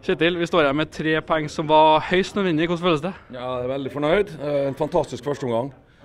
Kjetil, vi står her med 3 poeng som var høyst nødvendig. Hvordan føles det? Ja, jeg er veldig fornøyd. En fantastisk første omgang.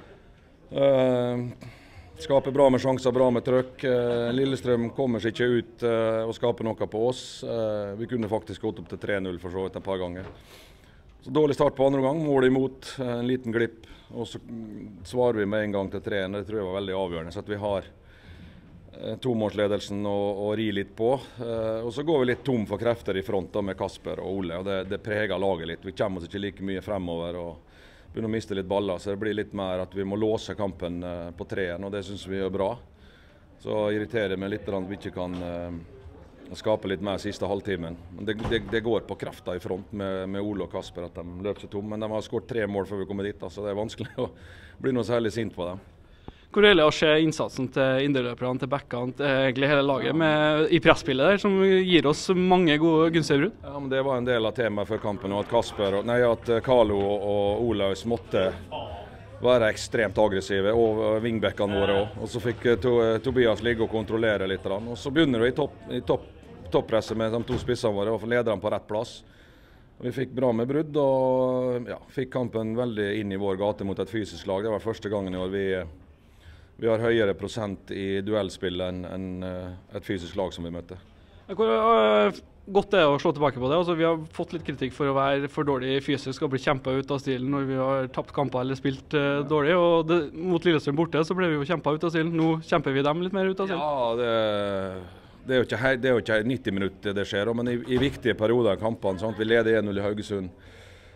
Skaper bra med sjanser, bra med trøkk. Lillestrøm kommer seg ikke ut og skaper noe på oss. Vi kunne faktisk gått opp til 3-0 for så vidt et par ganger. Så dårlig start på andre omgang, mål imot, en liten glipp. Og så svarer vi med en gang til 3-1. Det tror jeg var veldig avgjørende, så at vi har tomålsledelsen og ri litt på. Og så går vi litt tom for krefter i front da, med Kasper og Ole, og det preger laget litt. Vi kommer oss ikke like mye fremover og begynner å miste litt baller, så det blir litt mer at vi må låse kampen på 3-1, og det synes vi gjør bra. Så irriterer det meg litt at vi ikke kan skape litt mer siste halvtimen. Men det går på krafta i front med Ole og Kasper at de løper seg tom, men de har skåret 3 mål før vi kommer dit, så det er vanskelig å bli noe særlig sint på dem. Hvor er det å se innsatsen til indreløperne, til backene, til egentlig hele laget i presspillet der, som gir oss mange gode gunstige brudd? Ja, men det var en del av temaet før kampen, og at Carlo og Olaus måtte være ekstremt aggressive, og wingbackene våre også. Og så fikk Tobias ligge og kontrollere litt. Og så begynner vi i toppresset med de 2 spissene våre, og leder dem på rett plass. Vi fikk bra med brudd, og ja, fikk kampen veldig inn i vår gate mot et fysisk lag. Det var første gangen i år vi har høyere prosent i duellspill enn et fysisk lag som vi møtte. Hvor godt det er å slå tilbake på det. Altså, vi har fått litt kritikk for å være for dårlig fysisk og bli kjempet ut av stilen når vi har tapt kamper eller spilt dårlig. Og mot Lillestrøm borte så ble vi jo kjempet ut av stilen. Nå kjemper vi dem litt mer ut av stilen. Ja, det er jo ikke 90 minutter det skjer, men i viktige perioder i kampene. Sånn, vi leder 1-0 i Haugesund.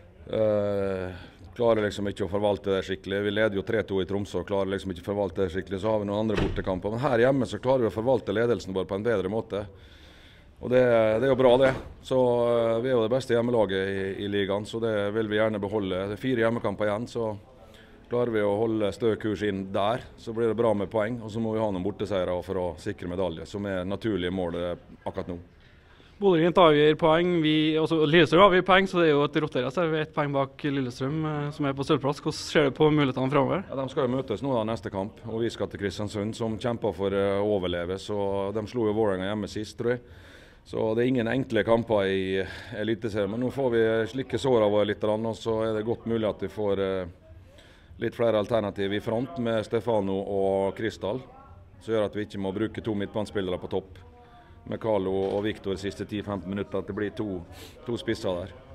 Klarer liksom ikke å forvalte det skikkelig. Vi leder jo 3-2 i Tromsø og klarer liksom ikke å forvalte det skikkelig. Så har vi noen andre bortekamper. Men her hjemme så klarer vi å forvalte ledelsen vår på en bedre måte. Og det er jo bra det. Så vi er jo det beste hjemmelaget i ligaen, så det vil vi gjerne beholde. Det er 4 hjemmekamper igjen, så klarer vi å holde stø kurs inn der. Så blir det bra med poeng, og så må vi ha noen borteseiere for å sikre medalje, som er naturlige mål akkurat nå. Bodø/Glimt avgir poeng, Lillestrøm avgir poeng, så det er jo et rotterace. Vi er 1 poeng bak Lillestrøm som er på sølvplass. Hvordan ser du på mulighetene fremover? Ja, de skal jo møtes nå da neste kamp, og vi skal til Kristiansund som kjemper for å overleve. Så de slo jo Vålerenga hjemme sist, tror jeg. Så det er ingen enkle kamper i Eliteserien, men nå får vi slikke såra våre litt, og så er det godt mulig at vi får litt flere alternativ i front med Stefano og Kristal, som gjør at vi ikke må bruke 2 midtbanespillere på topp med Carlo og Viktor de siste 10-15 minutter, at det blir to spisser der.